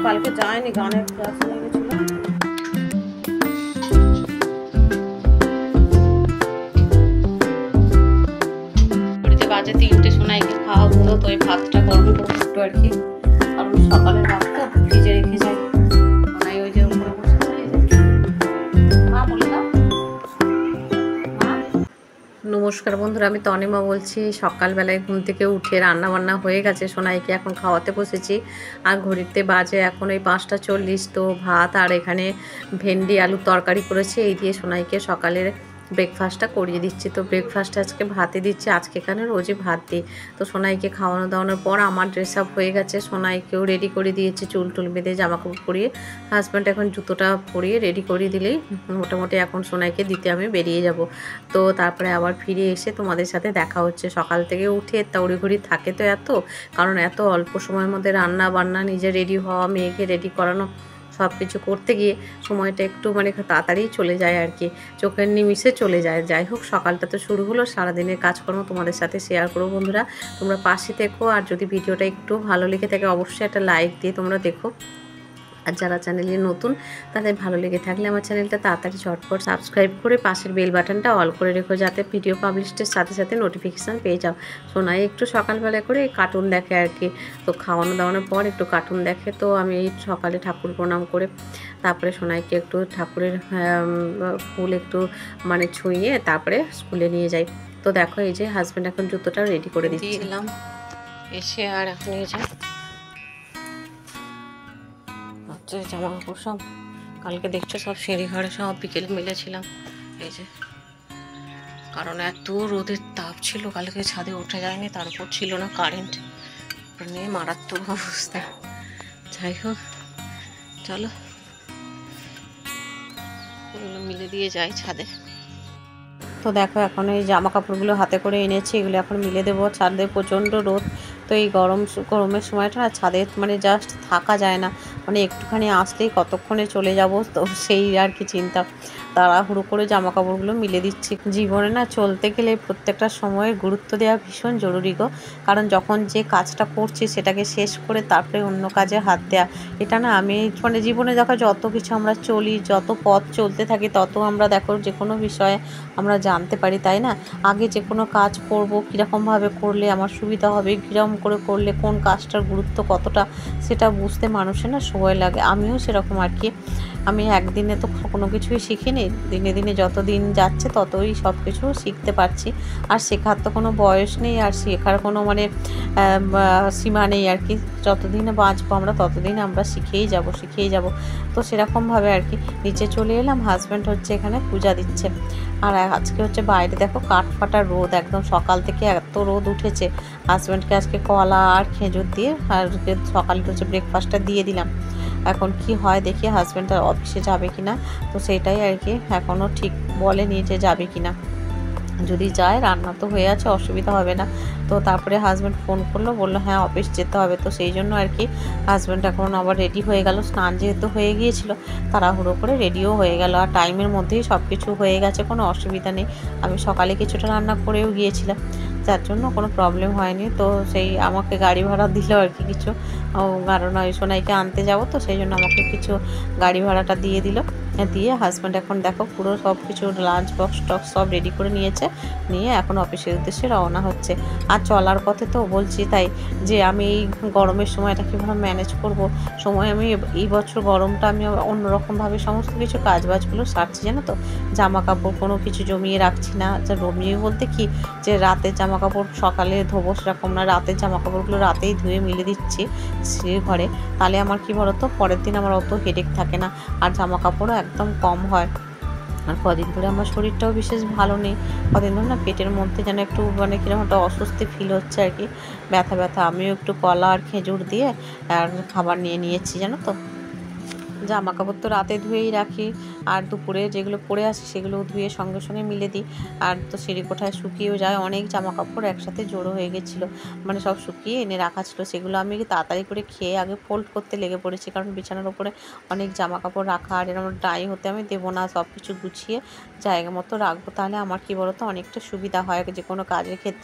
কালকে যায়নি, গানের ক্লাস নিয়ে গেছিল। বাজে 3টে, সোনাইকে খাওয়া হলো। তো এই ভাতটা গরম করবো একটু আর কি, কারণ সকালের ভাত তো ফ্রিজে রেখে যায়। সোনাই ওই যে উপরে বসে মা বলে দাও। নমস্কার বন্ধুরা, আমি তনিমা বলছি। সকালবেলায় ঘুম থেকে উঠে রান্না বান্না হয়ে গেছে, সোনাইকে এখন খাওয়াতে বসেছি। আর ঘড়িতে বাজে এখন ওই 5টা 40। তো ভাত আর এখানে ভেন্ডি আলুর তরকারি করেছি, এই দিয়ে সোনাইকে সকালের ব্রেকফাস্টটা করিয়ে দিচ্ছি। তো ব্রেকফাস্টটা আজকে ভাতে দিচ্ছি, আজকে এখানে রোজই ভাত দিই। তো সোনাইকে খাওয়ানো দাওয়ানোর পর আমার ড্রেস আপ হয়ে গেছে, সোনাইকেও রেডি করে দিয়েছি, চুল টুল বেঁধে জামাকাপড় পরিয়ে। হাজব্যান্ড এখন জুতোটা পরিয়ে রেডি করে দিলেই মোটামুটি এখন সোনাইকে দিতে আমি বেরিয়ে যাব। তো তারপরে আবার ফিরে এসে তোমাদের সাথে দেখা হচ্ছে। সকাল থেকে উঠে তড়িঘড়ি থাকে তো এত, কারণ এত অল্প সময়ের মধ্যে রান্না বান্না, নিজে রেডি হওয়া, মেয়েকে রেডি করানো, সব কিছু করতে গিয়ে সময়টা একটু মানে তাড়াতাড়ি চলে যায় আর কি, চোখের নিমিষে চলে যায়। যাই হোক, সকালটা তো শুরু হলো, সারাদিনের কাজকর্ম তোমাদের সাথে শেয়ার করো। বন্ধুরা তোমরা পাশে থেকো, আর যদি ভিডিওটা একটু ভালো লেগে থাকে অবশ্যই একটা লাইক দিয়ে তোমরা দেখো। আর যারা চ্যানেলে নতুন তাদের ভালো লেগে থাকলে আমার চ্যানেলটা তাড়াতাড়ি ঝটপট সাবস্ক্রাইব করে পাশের বেল বাটনটা অল করে রেখো, যাতে ভিডিও পাবলিশের সাথে সাথে নোটিফিকেশান পেয়ে যাও। সোনাই একটু সকালবেলা করে কার্টুন দেখে আর কি, তো খাওয়ানো দাওয়ানোর পর একটু কার্টুন দেখে। তো আমি এই সকালে ঠাকুর প্রণাম করে তারপরে সোনাইকে একটু ঠাকুরের ফুল একটু মানে ছুঁয়ে তারপরে স্কুলে নিয়ে যাই। তো দেখো এই যে হাজব্যান্ড এখন জুতোটা রেডি করে দিচ্ছিলাম, এসে আর এখন এই যে জামা কাপড় সব কালকে দেখছো সব সিঁড়ি ঘরে সব বিকেলে মিলেছিলাম। এই যে কারণ এত রোদের তাপ ছিল, কালকে ছাদে ওঠা যায়নি, তার উপর ছিল না কারেন্ট, নিয়ে মারাত্মক অবস্থা। যাই হোক চলো ওগুলো মিলে দিয়ে যাই ছাদে। তো দেখো এখন এই জামা কাপড়গুলো হাতে করে এনেছি, এগুলো এখন মিলে দেবো। ছাদে প্রচণ্ড রোদ, তো এই গরমের সময়টা না ছাদে মানে জাস্ট থাকা যায় না, মানে একটুখানি আসলেই কতক্ষণে চলে যাব, তো সেই আর কি চিন্তা। তাড়াহুড়ো করে জামা কাপড়গুলো মিলে দিচ্ছি। জীবনে না চলতে গেলে প্রত্যেকটা সময়ের গুরুত্ব দেওয়া ভীষণ জরুরি গো, কারণ যখন যে কাজটা করছি সেটাকে শেষ করে তারপরে অন্য কাজে হাত দেওয়া, এটা না আমি মানে জীবনে দেখো যত কিছু আমরা চলি, যত পথ চলতে থাকি, তত আমরা দেখো যে কোনো বিষয়ে আমরা জানতে পারি, তাই না? আগে যে কোনো কাজ করব কীরকমভাবে করলে আমার সুবিধা হবে, কীরকম করে করলে কোন কাজটার গুরুত্ব কতটা, সেটা বুঝতে মানুষের না সময় লাগে। আমিও সেরকম আর কি, আমি একদিনে তো কোনো কিছুই শিখিনি, দিনে দিনে যত দিন যাচ্ছে ততই সব কিছু শিখতে পারছি। আর শেখার তো কোনো বয়স নেই, আর শেখার কোনো মানে সীমা নেই আর কি। যতদিনে বাঁচবো আমরা ততদিন আমরা শিখেই যাব। তো সেরকমভাবে আর কি নিচে চলে এলাম। হাজব্যান্ড হচ্ছে এখানে পূজা দিচ্ছে, আর আজকে হচ্ছে বাইরে দেখো কাঠফাটা রোদ, একদম সকাল থেকে এত রোদ উঠেছে। হাজব্যান্ডকে আজকে কলা আর খেজুর দিয়ে আর সকালে হচ্ছে ব্রেকফাস্টটা দিয়ে দিলাম। এখন কি হয় দেখি, হাজব্যান্ড অফিসে যাবে কি না, তো সেটাই আর কি এখনও ঠিক বলেনি যে যাবে কি না। যদি যায় রান্না তো হয়ে আছে, অসুবিধা হবে না। তো তারপরে হাজব্যান্ড ফোন করলো, বললো হ্যাঁ অফিস যেতে হবে। তো সেই জন্য আর কি হাজব্যান্ড এখন আবার রেডি হয়ে গেল, স্নান যেহেতু হয়ে গিয়েছিল তাড়াহুড়ো করে রেডিও হয়ে গেল, আর টাইমের মধ্যেই সব কিছু হয়ে গেছে, কোনো অসুবিধা নেই। আমি সকালে কিছুটা রান্না করেও গিয়েছিলাম, যার জন্য কোনো প্রবলেম হয়নি। তো সেই আমাকে গাড়ি ভাড়া দিল আর কি কিছু, কারণ ওই সোনাইকে আনতে যাব, তো সেই জন্য আমাকে কিছু গাড়ি ভাড়াটা দিয়ে দিল। দিয়ে হাজব্যান্ড এখন দেখো পুরো সব কিছু লাঞ্চ বক্স টক্স সব রেডি করে নিয়েছে, নিয়ে এখন অফিসের উদ্দেশ্যে রওনা হচ্ছে। আর চলার পথে তো বলছি তাই যে আমি এই গরমের সময়টা কীভাবে ম্যানেজ করব। সময় আমি এই বছর গরমটা আমি অন্যরকমভাবে সমস্ত কিছু কাজবাজগুলো সারছি, জানো তো। জামা কাপড় কোনো কিছু জমিয়ে রাখছি না, যা জমিয়ে বলতে কি যে রাতের জামা কাপড় সকালে ধোবো সেরকম না, রাতের জামা কাপড়গুলো রাতেই ধুয়ে মিলে দিচ্ছি স্ত্রীর ঘরে, তাহলে আমার কি বলতো পরের দিন আমার অত হেডেক থাকে না, আর জামা কাপড়ও একদম কম হয়। আর কদিন ধরে আমার শরীরটাও বিশেষ ভালো নেই, কদিন ধরে না পেটের মধ্যে যেন একটু মানে কীরকম একটা অস্বস্তি ফিল হচ্ছে আর কি, ব্যথা। আমিও একটু কলা আর খেজুর দিয়ে আর খাবার নিয়েছি, জানো তো। জামা কাপড় তো রাতে ধুয়েই রাখি, আর দুপুরে যেগুলো পরে আসি সেগুলো ধুয়ে সঙ্গে সঙ্গে মিলে দিই। আর তো সিঁড়ি কোঠায় শুকিয়েও যায়, অনেক জামা কাপড় একসাথে জড়ো হয়ে গেছিলো, মানে সব শুকিয়ে এনে রাখা ছিল, সেগুলো আমি তাড়াতাড়ি করে খেয়ে আগে ফোল্ড করতে লেগে পড়েছি, কারণ বিছানার উপরে অনেক জামা কাপড় রাখা, আর এরকম ড্রাই হতে আমি দেবো না, সব কিছু গুছিয়ে জায়গা মতো রাখবো, তাহলে আমার কি বলতো অনেকটা সুবিধা হয় যে কোনো কাজের ক্ষেত্রে।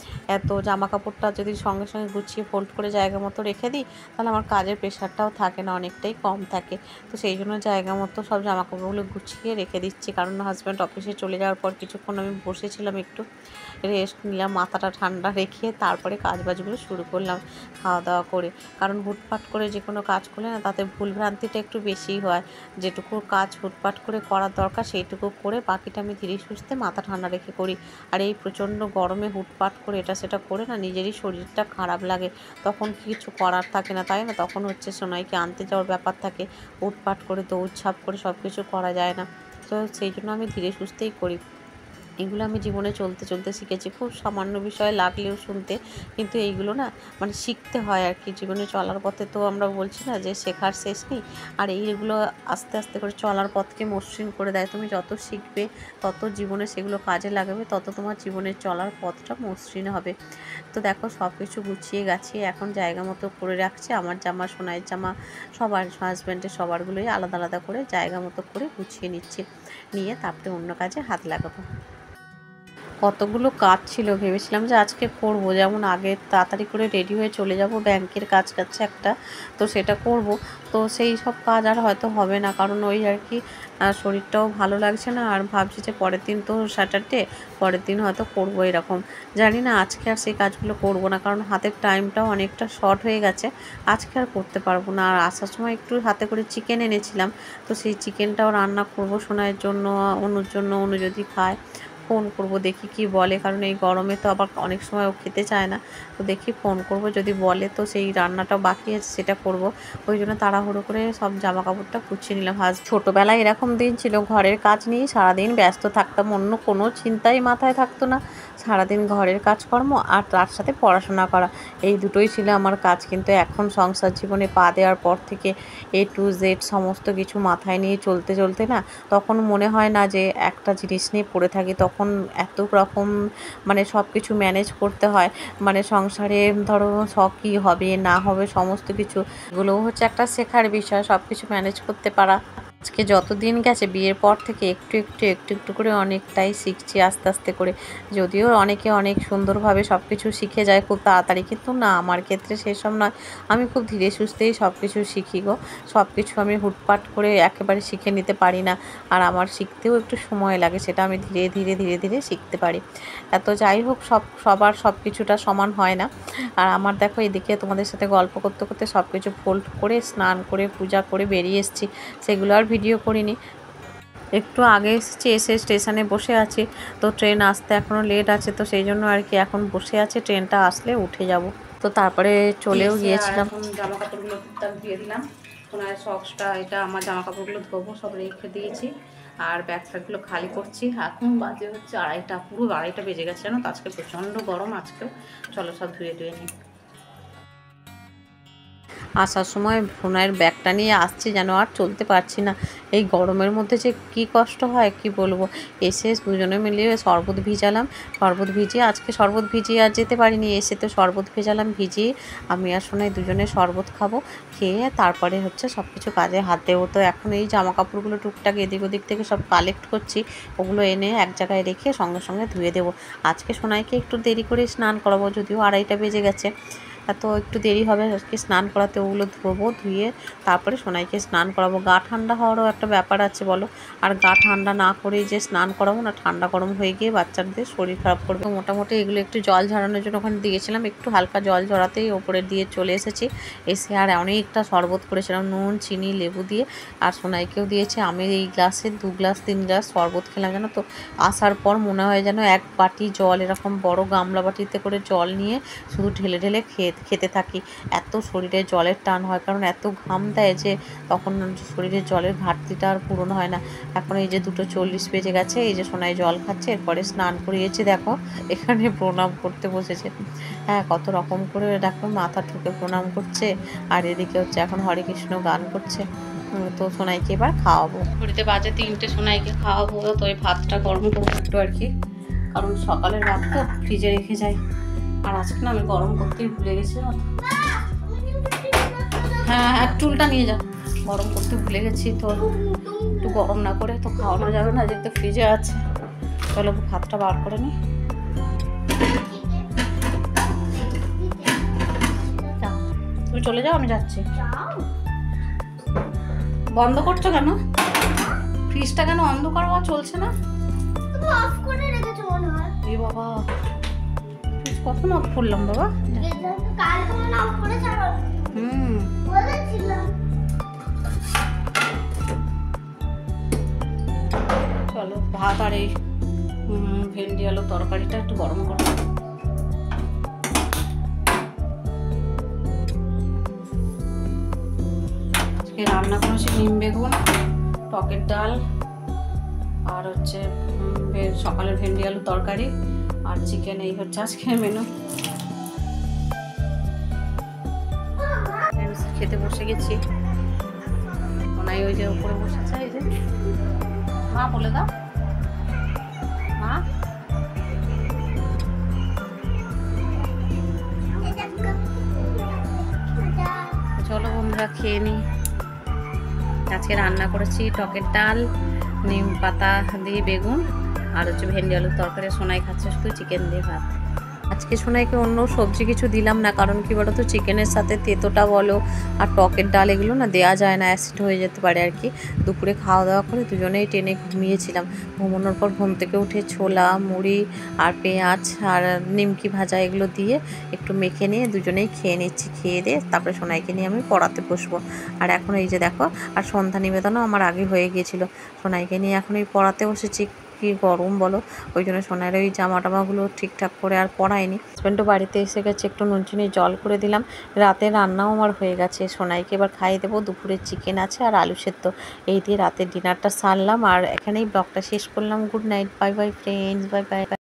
এত জামা কাপড়টা যদি সঙ্গে সঙ্গে গুছিয়ে ফোল্ড করে জায়গা মতো রেখে দিই তাহলে আমার কাজের প্রেশারটাও থাকে না, অনেকটাই কম থাকে। তো সেই জন্য জায়গা মতো সব জামা কাপড়গুলো গুছিয়ে রেখে দিচ্ছি, কারণ হাজব্যান্ড অফিসে চলে যাওয়ার পর কিছুক্ষণ আমি বসেছিলাম, একটু রেস্ট নিলাম, মাথাটা ঠান্ডা রেখে তারপরে কাজবাজগুলো শুরু করলাম খাওয়া দাওয়া করে। কারণ হুটপাট করে যে কোনো কাজ করলে না তাতে ভুলভ্রান্তিটা একটু বেশিই হয়। যেটুকু কাজ হুটপাট করে করার দরকার সেইটুকু করে বাকিটা আমি ধীরে সুস্থে মাথা ঠান্ডা রেখে করি। আর এই প্রচণ্ড গরমে হুটপাট করে এটা সেটা করে না নিজেরই শরীরটা খারাপ লাগে, তখন কিছু করার থাকে না, তাই না? তখন হচ্ছে সোনাইকে আনতে যাওয়ার ব্যাপার থাকে, হুটপাট করে দৌড়ঝাঁপ করে সব কিছু করা যায় না। তো সেই জন্য আমি ধীরে সুস্থেই করি। এগুলো আমি জীবনে চলতে চলতে শিখেছি, খুব সামান্য বিষয় লাগলেও শুনতে, কিন্তু এইগুলো না মানে শিখতে হয় আর কি। জীবনে চলার পথে তো আমরা বলছি না যে শেখার শেষ নেই, আর এইগুলো আস্তে আস্তে করে চলার পথকে মসৃণ করে দেয়। তুমি যত শিখবে তত জীবনে সেগুলো কাজে লাগাবে, তত তোমার জীবনের চলার পথটা মসৃণ হবে। তো দেখো সব কিছু গুছিয়ে গাছিয়ে এখন জায়গা মতো করে রাখছে। আমার জামা, সোনাইয়ের জামা, সবার হাজব্যান্ডের সবারগুলোই আলাদা আলাদা করে জায়গা মতো করে গুছিয়ে নিচ্ছি, নিয়ে তারপরে অন্য কাজে হাত লাগাবো। কতগুলো কাজ ছিল, ভেবেছিলাম যে আজকে করব, যেমন আগে তাড়াতাড়ি করে রেডি হয়ে চলে যাব, ব্যাংকের কাজ কাছে একটা, তো সেটা করব। তো সেই সব কাজ আর হয়তো হবে না, কারণ ওই আর কি শরীরটাও ভালো লাগছে না, আর ভাবছি যে পরের দিন তো স্যাটারডে, পরের দিন হয়তো করব এরকম। জানি না আজকে আর সেই কাজগুলো করব না, কারণ হাতের টাইমটাও অনেকটা শর্ট হয়ে গেছে, আজকে আর করতে পারবো না। আর আসার সময় একটু হাতে করে চিকেন এনেছিলাম, তো সেই চিকেনটাও রান্না করব সোনাইয়ের জন্য, অনুর জন্য। অনু যদি খায় ফোন করব, দেখি কি বলে, কারণ এই গরমে তো আবার অনেক সময় ও খেতে চায় না। তো দেখি ফোন করব, যদি বলে তো সেই রান্নাটাও বাকি আছে সেটা করব। ওই জন্য তাড়াহুড়ো করে সব জামা কাপড়টা গুছিয়ে নিলাম। আজ ছোটোবেলায় এরকম দিন ছিল, ঘরের কাজ নিয়েই সারাদিন ব্যস্ত থাকতাম, অন্য কোনো চিন্তাই মাথায় থাকতো না। সারাদিন ঘরের কাজকর্ম আর তার সাথে পড়াশোনা করা, এই দুটোই ছিল আমার কাজ। কিন্তু এখন সংসার জীবনে পা দেওয়ার পর থেকে A to Z সমস্ত কিছু মাথায় নিয়ে চলতে চলতে না, তখন মনে হয় না যে একটা জিনিস নিয়ে পড়ে থাকি। তখন এত রকম মানে সব কিছু ম্যানেজ করতে হয়, মানে সংসারে ধরো সব কী হবে না হবে সমস্ত কিছু, এগুলোও হচ্ছে একটা শেখার বিষয়, সব কিছু ম্যানেজ করতে পারা। আজকে যত দিন গেছে বিয়ের পর থেকে একটু একটু একটু একটু করে অনেকটাই শিখছি আস্তে আস্তে করে। যদিও অনেকে অনেক সুন্দরভাবে সব কিছু শিখে যায় খুব তাড়াতাড়ি, কিন্তু না, আমার ক্ষেত্রে সেসব নয়। আমি খুব ধীরে সুস্থেই সব কিছু শিখি গো। সব কিছু আমি হুটপাট করে একেবারে শিখে নিতে পারি না, আর আমার শিখতেও একটু সময় লাগে, সেটা আমি ধীরে ধীরে ধীরে ধীরে শিখতে পারি। এত যাই হোক, সবার সব কিছুটা সমান হয় না। আর আমার দেখো এদিকে তোমাদের সাথে গল্প করতে করতে সব কিছু ফোল্ড করে স্নান করে পূজা করে বেরিয়ে এসেছি, সেগুলো আর ভিডিও করিনি। একটু আগে এসেছি, এসে স্টেশনে বসে আছি, তো ট্রেন আসতে এখনও লেট আছে, তো সেই জন্য আর কি এখন বসে আছে, ট্রেনটা আসলে উঠে যাব। তো তারপরে চলেও গিয়েছিলাম। জামা কাপড়গুলো টুকটাক দিয়ে দিলাম, সোনার সক্সটা, এটা আমার জামা কাপড়গুলো ধোবো, সব রেখে দিয়েছি, আর ব্যাগ ফ্যাগগুলো খালি করছি। এখন বাজে হচ্ছে 2:30, পুরো 2:30 বেজে গেছে জানো তো, আজকে প্রচণ্ড গরম আজকেও। চলো সব ধুয়ে ধুয়ে নিই। আসার সময় সোনাইয়ের ব্যাগটা নিয়ে আসছি, যেন আর চলতে পারছি না, এই গরমের মধ্যে যে কী কষ্ট হয় কি বলবো। এসে দুজনে মিলিয়ে শরবত ভিজালাম, শরবত ভিজিয়ে, আজকে শরবত ভিজিয়ে আর যেতে পারিনি, এসে তো শরবত ভেজালাম, ভিজিয়ে আমি আর সোনাই দুজনে শরবত খাবো, খেয়ে তারপরে হচ্ছে সব কিছু কাজে হাত দেবো। তো এখন এই জামা কাপড়গুলো টুকটাক এদিক ওদিক থেকে সব কালেক্ট করছি, ওগুলো এনে এক জায়গায় রেখে সঙ্গে সঙ্গে ধুয়ে দেবো। আজকে সোনাইকে একটু দেরি করে স্নান করাবো, যদিও 2:30 বেজে গেছে, তো একটু দেরি হবে আজকে স্নান করাতে। ওগুলো ধোবো, ধুয়ে তারপরে সোনাইকে স্নান করাবো। গা ঠান্ডা হওয়ারও একটা ব্যাপার আছে বলো, আর গা ঠান্ডা না করেই যে স্নান করাবো না, ঠান্ডা গরম হয়ে গিয়ে বাচ্চাদের শরীর খারাপ করবে। মোটামুটি এগুলো একটু জল ঝরানোর জন্য ওখানে দিয়েছিলাম, একটু হালকা জল ঝরাতেই ওপরে দিয়ে চলে এসেছি। এসে আর অনেকটা শরবত করেছিলাম, নুন চিনি লেবু দিয়ে, আর সোনাইকেও দিয়েছে। আমি এই গ্লাসে 2 গ্লাস 3 গ্লাস শরবত খেলাম জানো তো। আসার পর মনে হয় যেন এক বাটি জল, এরকম বড় গামলা বাটিতে করে জল নিয়ে শুধু ঢেলে ঢেলে খেতে থাকি। এত শরীরে জলের টান হয়, কারণ এত ঘাম দেয় যে তখন শরীরে জলের ঘাটতিটা আর পূরণ হয় না। এখন এই যে 2:40 বেজে গেছে, এই যে সোনাই জল খাচ্ছে, এরপরে স্নান করিয়েছি। দেখো এখানে প্রণাম করতে বসেছে, হ্যাঁ কত রকম করে দেখো মাথা ঠুকে প্রণাম করছে, আর এদিকে হচ্ছে এখন হরে কৃষ্ণ গান করছে। তো সোনাইকে এবার খাওয়াবো, ঘড়িতে বাজে 3টে, সোনাইকে খাওয়াবো। তো এই ভাতটা গরম করবো একটু আর কি, কারণ সকালের ভাত তো ফ্রিজে রেখে যাই, আর আজকে না আমি গরম করতেই ভুলে গেছি। হ্যাঁ টুলটা নিয়ে যাও, গরম করতে ভুলে গেছি, তো একটু গরম না করে তো খাওয়ানো যাবে না, যেহেতু ফ্রিজে আছে। চলো ভাতটা বার করে নিই। তুমি চলে যাও, আমি যাচ্ছি। বন্ধ করছো কেন? ফ্রিজটা কেন অন্ধ করা চলছে না? অফ করে রেখেছো মনে হয়। এই বাবা, ফ্রিজ কখন অফ করলাম বাবা? কালকে মনে অফ করে ছাড়ো। বলেছিলাম। চলো ভাত আর এই ভেন্ডি আলু তরকারিটা একটু গরম করো। আজকে রান্না করেছি নিম বেগুন, টকের ডাল, আর হচ্ছে সকালের ভেন্ডি আলু তরকারি আর চিকেন। এই হচ্ছে আজকের মেনু। খেতে বসে গেছি। ওনাই ওই যে উপরে বসেছে। এই যে মা বলে দাও, মা চলো বন্ধুরা খেয়ে নিই। আজকে রান্না করেছি টকের ডাল, নিম পাতা দিয়ে বেগুন, আর হচ্ছে ভেন্ডি আলুর তরকারি। সোনাই খাচ্ছে শুধু চিকেন দিয়ে ভাত। আজকে সোনাইকে অন্য সবজি কিছু দিলাম না, কারণ কি বলো তো, চিকেনের সাথে তেতোটা বলো আর টকের ডাল এগুলো না দেওয়া যায় না, অ্যাসিড হয়ে যেতে পারে আর কি। দুপুরে খাওয়া দাওয়া করে দুজনেই টেনে ঘুমিয়েছিলাম। ঘুমানোর পর ঘুম থেকে উঠে ছোলা, মুড়ি আর পেঁয়াজ আর নিমকি ভাজা এগুলো দিয়ে একটু মেখে নিয়ে দুজনেই খেয়ে নিচ্ছি। খেয়ে দিয়ে তারপরে সোনাইকে নিয়ে আমি পড়াতে বসবো। আর এখন এই যে দেখো, আর সন্ধ্যা নিবেদনও আমার আগে হয়ে গিয়েছিল। সোনাইকে নিয়ে এখন এই পড়াতে বসেছি। কি গরম বলো, ওই জন্য সোনার ওই জামা টামাগুলো ঠিকঠাক করে আর পরাইনি। হাজব্যান্ডও বাড়িতে এসে গেছে, একটু নুন চিনি জল করে দিলাম। রাতে রান্নাও আমার হয়ে গেছে, সোনাইকে এবার খাইয়ে দেবো। দুপুরে চিকেন আছে আর আলু সেদ্ধ, এই দিয়ে রাতের ডিনারটা সারলাম। আর এখানেই ব্লগটা শেষ করলাম। Good night, bye bye friends, bye by.